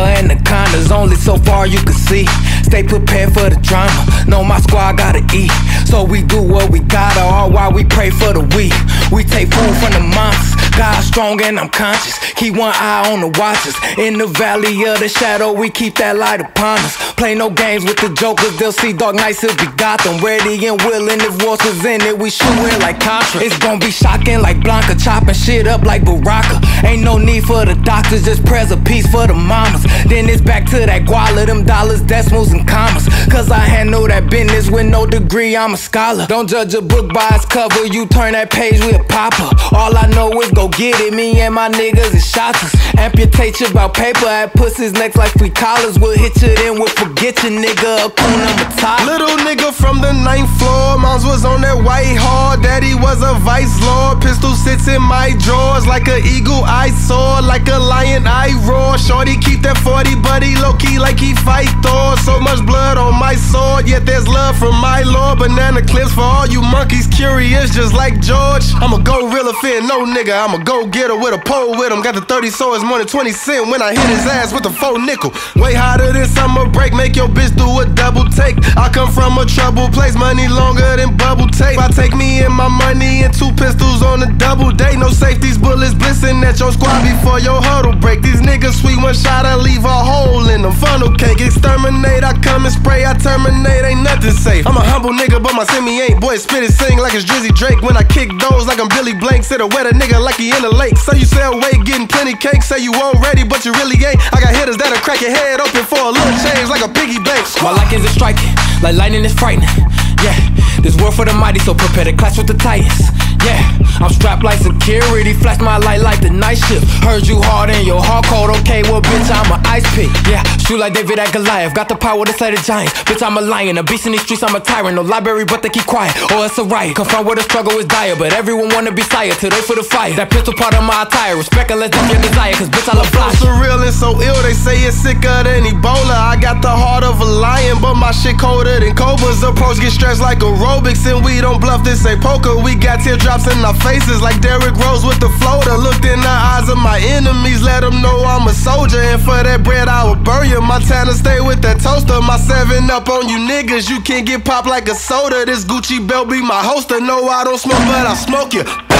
anacondas, only so far you can see. Stay prepared for the drama, know my squad gotta eat. So we do what we gotta, all while we pray for the weak. We take food from the monsters, God strong and I'm conscious. Keep one eye on the watchers. In the valley of the shadow, we keep that light upon us. Play no games with the jokers, they'll see Dark Knights if we got them. Ready and willing, if Ross was in it, we shootin' like Contra. It's gon' be shocking like Blanca, chopping shit up like Baraka. Ain't no need for the doctors, just prayers of peace for the mamas. Then it's back to that guala, them dollars, decimals and commas. Cause I handle that business with no degree, I'm a scholar. Don't judge a book by its cover, you turn that page, we a popper. All I know is go get it, me and my niggas is shotters. Amputate you about paper, at pussies next like free collars. We'll hit you then we'll forget you, nigga, Hakuna Matata. Little nigga from the 9th floor, moms was on that white hard. Daddy was a vice lord, pistol sits in my drawers like an eagle I soar, like a lion I roar. Shorty keep that 40 buddy low key like he fight Thor. So much blood on my sword, yet there's love from my lord. Banana clips for all you monkeys curious just like George. I'm a gorilla fin, no nigga, I'm a go-getter with a pole with him. Got the 30 swords, more than 20 cent when I hit his ass with a 4 nickel. Way hotter than summer break, make your bitch do a double take. I come from a troubled place, money longer than bubble tape. I take me and my money and 2 pistols on a double date. No safeties, bullets blissing at your squad before your huddle break. These niggas sweet, one shot, I leave a hole in them. Funnel cake, exterminate, I come and spray, I terminate, ain't nothing safe. I'm a humble nigga, but my semi ain't. Boy, spit it, sing like it's Drizzy Drake. When I kick those like I'm Billy Blanks, sit a wet a nigga like he in the lake. So you sell weight, getting plenty cake, say you all ready, but you really ain't. I got hitters that'll crack your head open for a little change like a piggy bank. My likings is striking, like lightning is frightening. Yeah, this world for the mighty, so prepare to clash with the titans. Yeah, I'm strapped like security, flash my light like the night shift. Heard you hard and your heart cold, okay, well bitch, I'm a ice pick. Yeah, shoot like David at Goliath, got the power to slay the giants. Bitch, I'm a lion, a beast in these streets, I'm a tyrant. No library, but they keep quiet, or it's a riot. Confront where the struggle is dire, but everyone wanna be sire till they for the fire. That pistol part of my attire, respect and let's do your desire, cause bitch, I love fly. Surreal and so ill, they say it's sicker than Ebola. I got the heart of a lion, but my shit colder than Cobras. Approach get stretched like aerobics, and we don't bluff, this ain't poker. We got teardrops in our faces like Derrick Rose with the floater. Looked in the eyes of my enemies, let them know I'm a soldier. And for that bread I will burn you. Montana stay with that toaster. My 7 up on you niggas, you can't get popped like a soda. This Gucci belt be my holster. No, I don't smoke, but I smoke you.